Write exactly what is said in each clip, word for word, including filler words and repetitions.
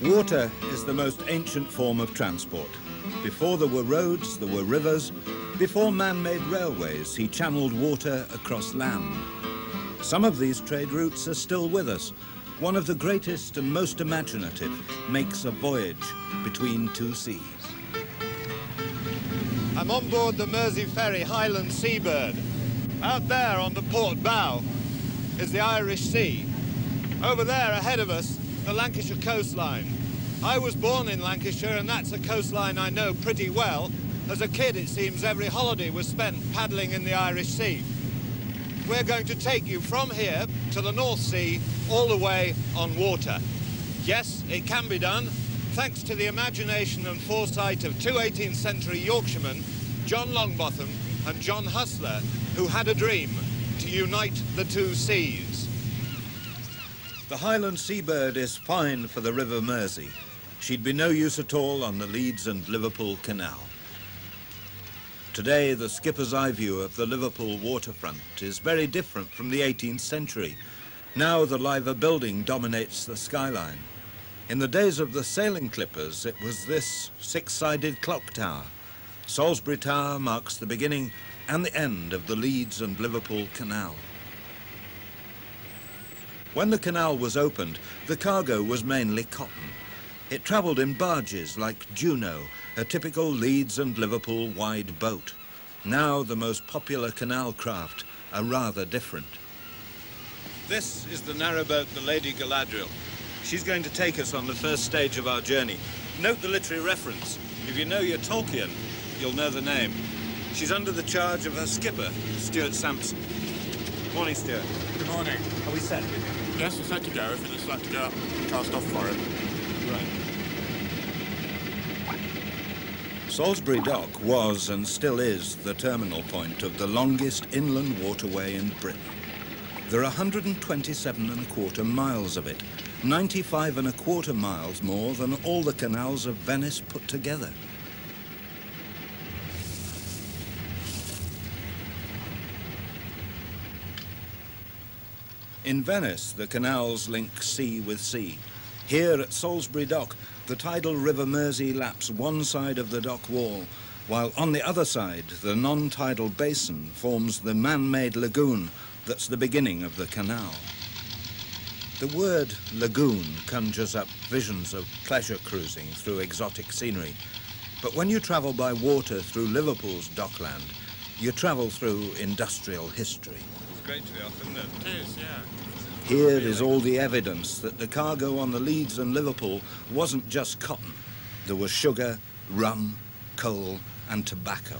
Water is the most ancient form of transport. Before there were roads, there were rivers. Before man made railways, he channeled water across land. Some of these trade routes are still with us. One of the greatest and most imaginative makes a voyage between two seas. I'm on board the Mersey ferry Highland Seabird. Out there on the port bow is the Irish Sea. Over there ahead of us, the Lancashire coastline. I was born in Lancashire, and that's a coastline I know pretty well. As a kid, it seems every holiday was spent paddling in the Irish Sea. We're going to take you from here to the North Sea, all the way on water. Yes, it can be done, thanks to the imagination and foresight of two eighteenth century Yorkshiremen, John Longbottom and John Hustler, who had a dream to unite the two seas. The Highland Seabird is fine for the River Mersey. She'd be no use at all on the Leeds and Liverpool Canal. Today, the skipper's eye view of the Liverpool waterfront is very different from the eighteenth century. Now the Liver building dominates the skyline. In the days of the sailing clippers, it was this six-sided clock tower. Salisbury Tower marks the beginning and the end of the Leeds and Liverpool Canal. When the canal was opened, the cargo was mainly cotton. It travelled in barges like Juno, a typical Leeds and Liverpool wide boat. Now the most popular canal craft are rather different. This is the narrowboat, the Lady Galadriel. She's going to take us on the first stage of our journey. Note the literary reference. If you know your Tolkien, you'll know the name. She's under the charge of her skipper, Stuart Sampson. Morning, Stuart. Good morning. Are we set? Yes, we're set to go. If you'd just like to go up and cast off for it. Right. Salisbury Dock was and still is the terminal point of the longest inland waterway in Britain. There are one hundred twenty-seven and a quarter miles of it, ninety-five and a quarter miles more than all the canals of Venice put together. In Venice, the canals link sea with sea. Here at Salisbury Dock, the tidal River Mersey laps one side of the dock wall, while on the other side, the non-tidal basin forms the man-made lagoon that's the beginning of the canal. The word lagoon conjures up visions of pleasure cruising through exotic scenery. But when you travel by water through Liverpool's dockland, you travel through industrial history. It's great to be off, isn't it? It is, yeah. Here is all the evidence that the cargo on the Leeds and Liverpool wasn't just cotton. There was sugar, rum, coal and tobacco.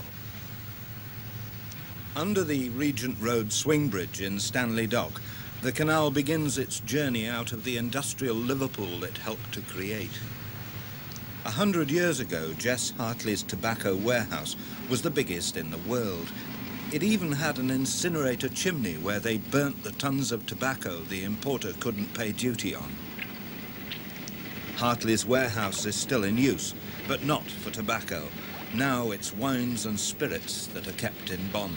Under the Regent Road swing bridge in Stanley Dock, the canal begins its journey out of the industrial Liverpool it helped to create. A hundred years ago, Jess Hartley's tobacco warehouse was the biggest in the world. It even had an incinerator chimney where they burnt the tons of tobacco the importer couldn't pay duty on. Hartley's warehouse is still in use, but not for tobacco. Now it's wines and spirits that are kept in bond.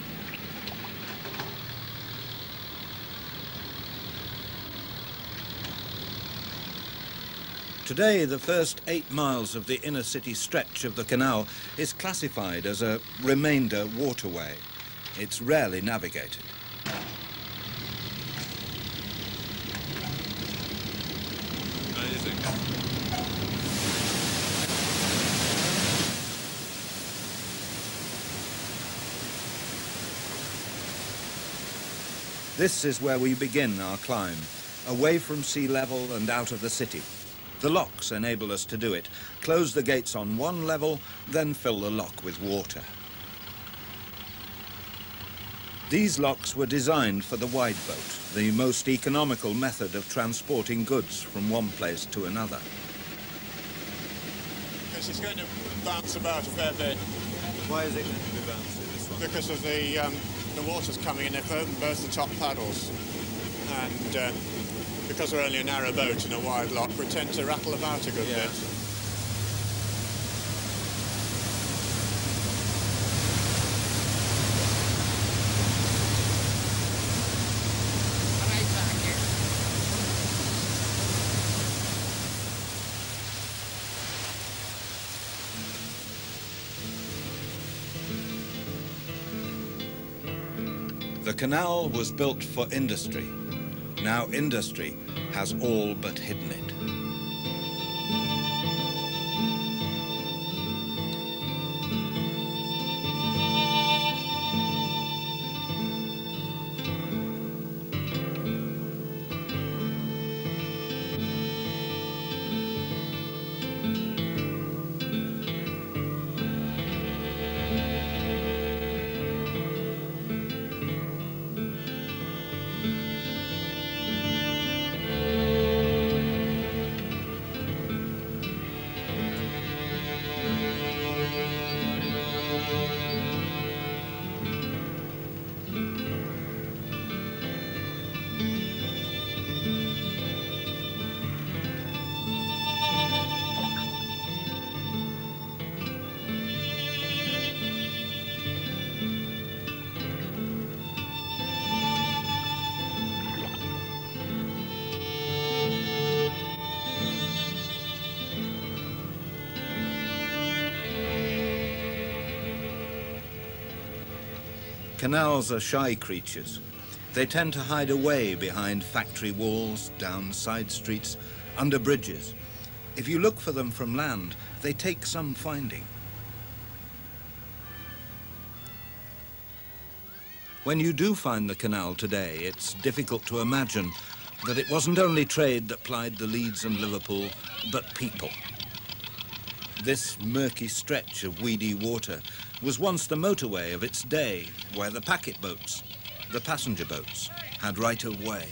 Today, the first eight miles of the inner city stretch of the canal is classified as a remainder waterway. It's rarely navigated. This is where we begin our climb, away from sea level and out of the city. The locks enable us to do it. Close the gates on one level, then fill the lock with water. These locks were designed for the wide boat, the most economical method of transporting goods from one place to another. Because it's going to bounce about a fair bit. Why is it going to be bouncy, this one? Because of the, um, the water's coming in, they've opened both the top paddles. And uh, because we're only a narrow boat in a wide lock, we tend to rattle about a good yeah. bit. The canal was built for industry. Now industry has all but hidden it. Canals are shy creatures. They tend to hide away behind factory walls, down side streets, under bridges. If you look for them from land, they take some finding. When you do find the canal today, it's difficult to imagine that it wasn't only trade that plied the Leeds and Liverpool, but people. This murky stretch of weedy water was once the motorway of its day, where the packet boats, the passenger boats, had right of way.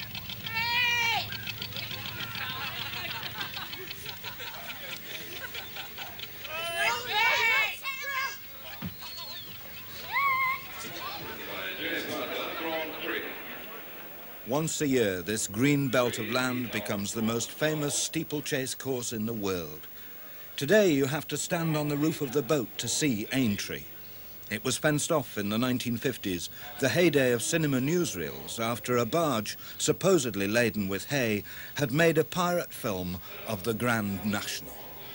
Once a year, this green belt of land becomes the most famous steeplechase course in the world. Today, you have to stand on the roof of the boat to see Aintree. It was fenced off in the nineteen fifties, the heyday of cinema newsreels, after a barge, supposedly laden with hay, had made a pirate film of the Grand National.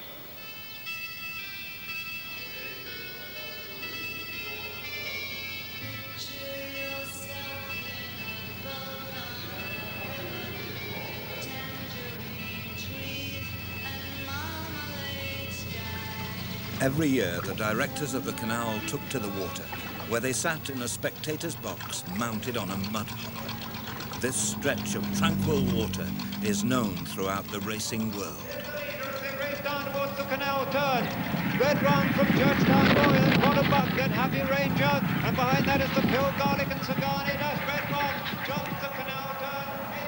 Every year, the directors of the canal took to the water, where they sat in a spectator's box mounted on a mud hopper. This stretch of tranquil water is known throughout the racing world. Race down towards the canal turn. Red round from Churchtown Royal, Waterbuck, then Happy Ranger, and behind that is the Pill Garlic and Sagani. That's red round, jumps the canal turn.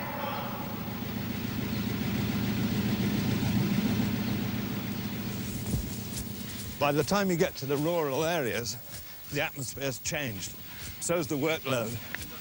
By the time you get to the rural areas, the atmosphere's changed. So's the workload.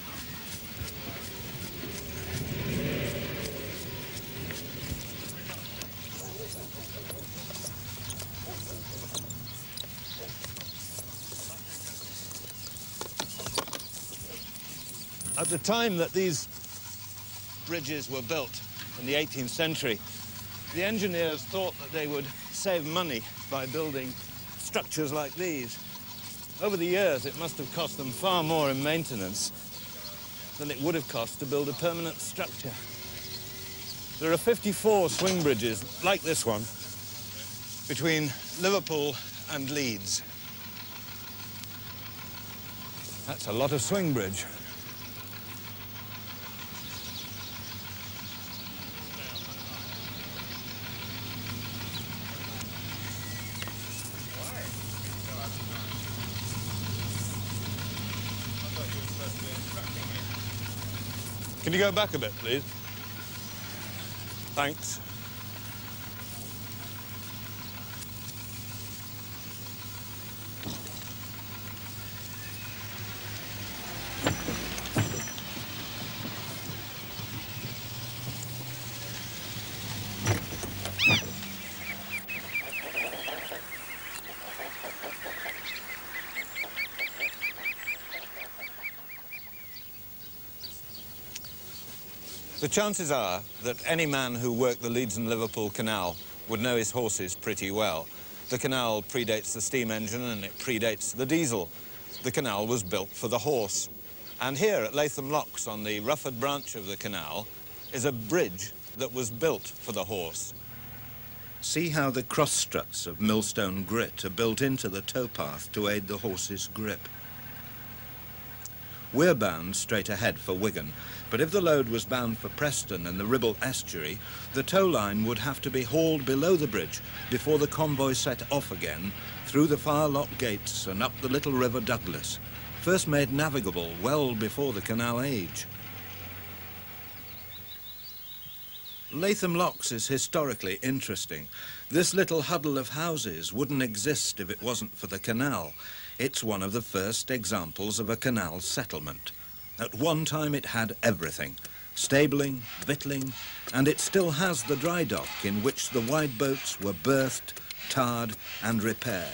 At the time that these bridges were built in the eighteenth century, the engineers thought that they would save money by building structures like these. Over the years, it must have cost them far more in maintenance than it would have cost to build a permanent structure. There are fifty-four swing bridges like this one between Liverpool and Leeds. That's a lot of swing bridge. Can you go back a bit, please? Thanks. The chances are that any man who worked the Leeds and Liverpool Canal would know his horses pretty well. The canal predates the steam engine and it predates the diesel. The canal was built for the horse. And here at Latham Locks, on the Rufford branch of the canal, is a bridge that was built for the horse. See how the cross struts of millstone grit are built into the towpath to aid the horse's grip. We're bound straight ahead for Wigan, but if the load was bound for Preston and the Ribble estuary, the tow line would have to be hauled below the bridge before the convoy set off again through the Firelock gates and up the little River Douglas, first made navigable well before the canal age. Latham Locks is historically interesting. This little huddle of houses wouldn't exist if it wasn't for the canal. It's one of the first examples of a canal settlement. At one time it had everything: stabling, victualling, and it still has the dry dock in which the wide boats were berthed, tarred and repaired.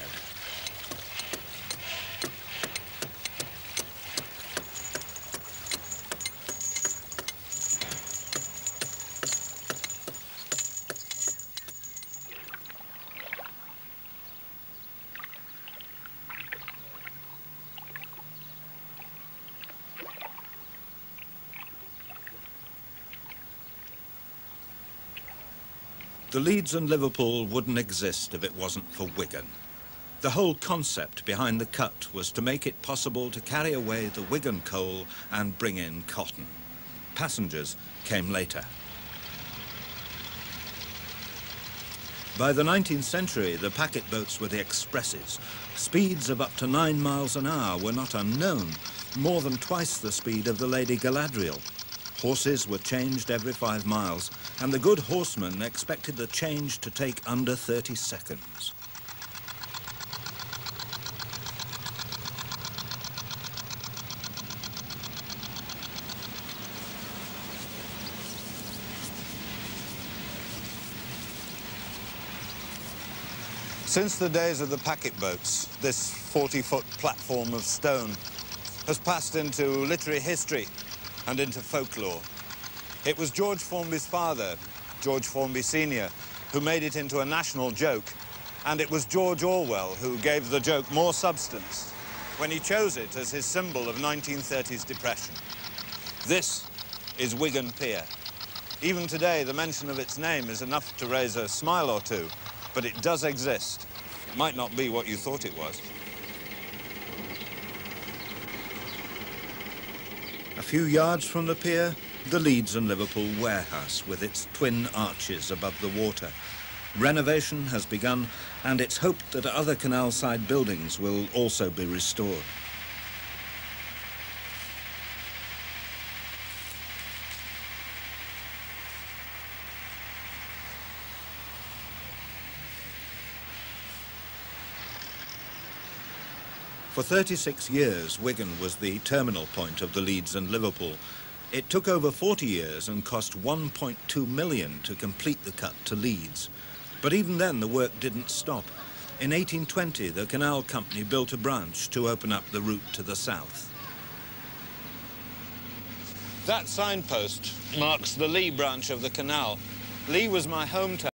The Leeds and Liverpool wouldn't exist if it wasn't for Wigan. The whole concept behind the cut was to make it possible to carry away the Wigan coal and bring in cotton. Passengers came later. By the nineteenth century, the packet boats were the expresses. Speeds of up to nine miles an hour were not unknown, more than twice the speed of the Lady Galadriel. Horses were changed every five miles, and the good horseman expected the change to take under thirty seconds. Since the days of the packet boats, this forty-foot platform of stone has passed into literary history and into folklore. It was George Formby's father, George Formby Senior, who made it into a national joke, and it was George Orwell who gave the joke more substance when he chose it as his symbol of nineteen thirties depression. This is Wigan Pier. Even today, the mention of its name is enough to raise a smile or two, but it does exist. It might not be what you thought it was. A few yards from the pier, the Leeds and Liverpool warehouse with its twin arches above the water. Renovation has begun, and it's hoped that other canal-side buildings will also be restored. For thirty-six years, Wigan was the terminal point of the Leeds and Liverpool. It took over forty years and cost one point two million to complete the cut to Leeds. But even then, the work didn't stop. In eighteen twenty, the Canal Company built a branch to open up the route to the south. That signpost marks the Lee branch of the canal. Lee was my hometown.